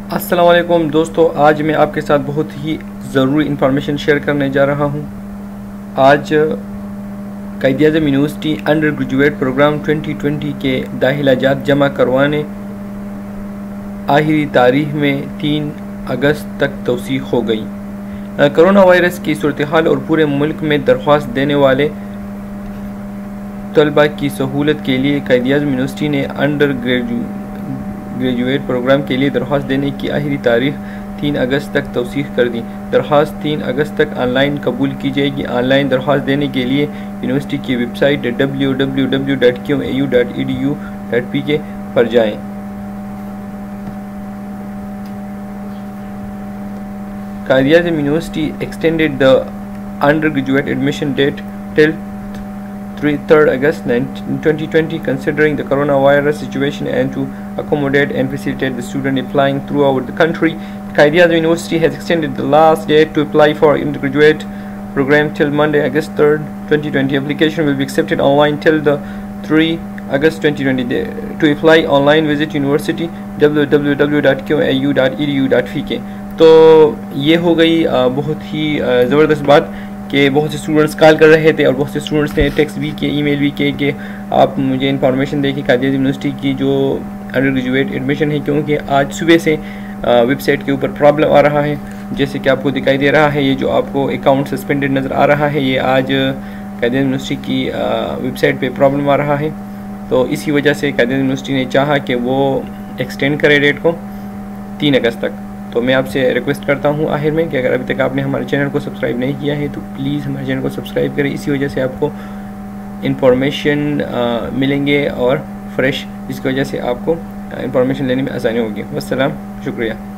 السلام علیکم دوستو، آج میں آپ کے ساتھ بہت ہی ضروری انفارمیشن شیئر کرنے جا رہا ہوں۔ آج Quaid-e-Azam University undergraduate program 2020 کے داخلہ جات جمع کروانے آخری تاریخ میں 3 اگست تک توسیع ہو گئی۔ کرونا وائرس کی صورتحال اور پورے ملک میں درخواست دینے والے طلباء کی سہولت کے لیے قائد-ے-اعظم یونیورسٹی نے انڈر گریجویٹ پروگرام کے لیے درخواست دینے کی آخری تاریخ 3 اگست تک توسیع کر دی۔ درخواست 3 اگست تک آن لائن قبول کی جائے گی۔ آن لائن درخواست دینے کے لیے یونیورسٹی کی ویب سائٹ www.qau.edu.pk پر جائیں۔ Quaid-e-Azam University extended the undergraduate admission date till 3rd August 2020 considering the coronavirus situation and to accommodate and facilitate the student applying throughout the country. Quaid-i-Azam University has extended the last date to apply for undergraduate program till Monday, August 3rd, 2020. Application will be accepted online till the 3 August 2020. To apply online, visit university www.qau.edu.pk. تو یہ ہو گئی بہت ہی زبردست بات کہ بہت سے students کال کر رہے تھے اور بہت سے اسٹوڈنٹس نے ٹیکسٹ بھی کیے، ای میل بھی کیے کہ آپ مجھے انفارمیشن دیں کہ قائد-ے-اعظم یونیورسٹی کی جو انڈر گریجویٹ ایڈمیشن ہے، کیونکہ آج صبح سے ویب سائٹ کے اوپر پرابلم آ رہا ہے، جیسے کہ آپ کو دکھائی دے رہا ہے۔ یہ جو آپ کو اکاؤنٹ سسپینڈڈ نظر آ رہا ہے، یہ آج قائد-ے-اعظم یونیورسٹی کی ویب سائٹ پہ پرابلم آ رہا ہے۔ تو اسی وجہ سے قائد-ے-اعظم یونیورسٹی نے چاہا کہ وہ ایکسٹینڈ کرے ڈیٹ کو 3 اگست تک۔ تو میں آپ سے ریکویسٹ کرتا ہوں آخر میں کہ اگر ابھی تک آپ نے ہمارے چینل کو سبسکرائب نہیں کیا ہے تو پلیز ہمارے چینل کو سبسکرائب کریں، اسی وجہ سے آپ کو انفارمیشن ملیں گے اور فریش، جس کی وجہ سے آپ کو انفارمیشن لینے میں آسانی ہوگی۔ والسلام، شکریہ۔